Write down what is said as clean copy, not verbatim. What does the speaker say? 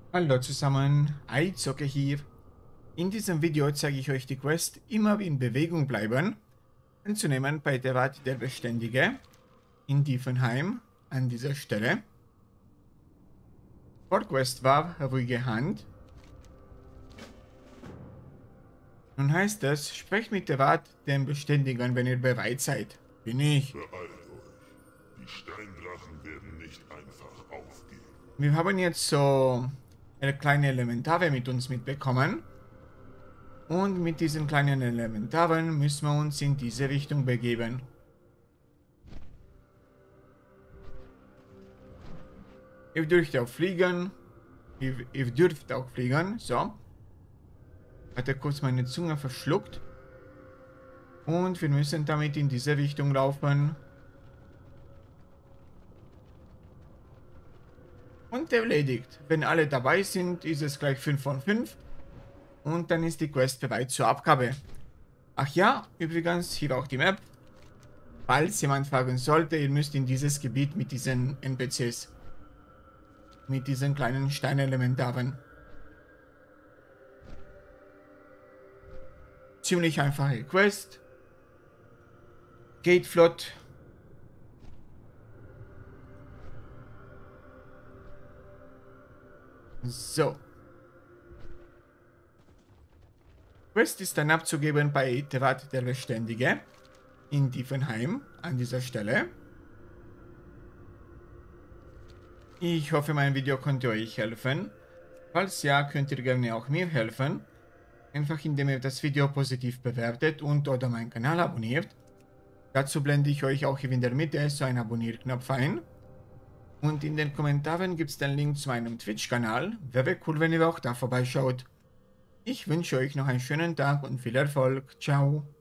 Hallo zusammen, iZocke hier. In diesem Video zeige ich euch die Quest immer in Bewegung bleiben anzunehmen bei der Rat der Beständige in Diefenheim an dieser Stelle. Vorquest war ruhige Hand. Nun heißt es, sprecht mit der Rat den Beständigen, wenn ihr bereit seid. Bin ich. Beeilt euch. Die Steindrachen werden nicht einfach aufgehen. Wir haben jetzt so eine kleine Elementare mit uns mitbekommen. Und mit diesen kleinen Elementaren müssen wir uns in diese Richtung begeben. Ihr dürft auch fliegen. Ihr dürft auch fliegen. So. Hatte kurz meine Zunge verschluckt. Und wir müssen damit in diese Richtung laufen. Und erledigt. Wenn alle dabei sind, ist es gleich 5 von 5. Und dann ist die Quest bereit zur Abgabe. Ach ja, übrigens, hier auch die Map. Falls jemand fragen sollte, ihr müsst in dieses Gebiet mit diesen NPCs. Mit diesen kleinen Steinelementaren. Ziemlich einfache Quest. Geht flott. So. Quest ist dann abzugeben bei Rat der Beständige in Diefenheim an dieser Stelle. Ich hoffe, mein Video konnte euch helfen. Falls ja, könnt ihr gerne auch mir helfen. Einfach indem ihr das Video positiv bewertet und oder meinen Kanal abonniert. Dazu blende ich euch auch hier in der Mitte so einen Abonnierknopf ein. Und in den Kommentaren gibt es den Link zu meinem Twitch-Kanal. Wäre cool, wenn ihr auch da vorbeischaut. Ich wünsche euch noch einen schönen Tag und viel Erfolg. Ciao.